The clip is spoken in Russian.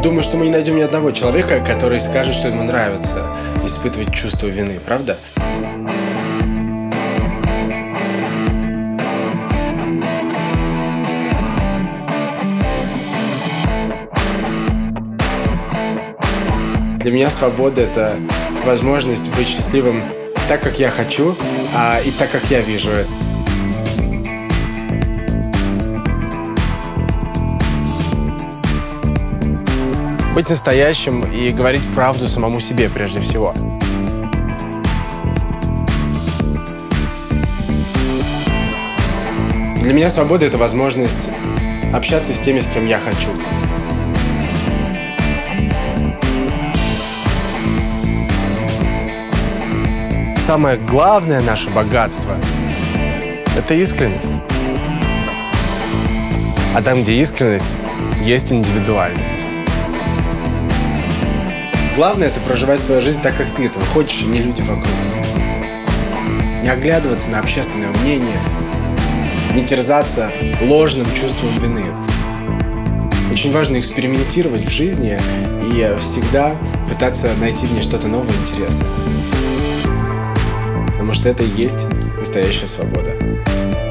думаю, что мы не найдем ни одного человека, который скажет, что ему нравится испытывать чувство вины, правда? Для меня свобода – это возможность быть счастливым так, как я хочу, и так, как я вижу это. Быть настоящим и говорить правду самому себе прежде всего. Для меня свобода – это возможность общаться с теми, с кем я хочу. Самое главное наше богатство – это искренность. А там, где искренность, есть индивидуальность. Главное – это проживать свою жизнь так, как ты этого хочешь, и не люди вокруг. Не оглядываться на общественное мнение, не терзаться ложным чувством вины. Очень важно экспериментировать в жизни и всегда пытаться найти в ней что-то новое и интересное. Потому что это и есть настоящая свобода.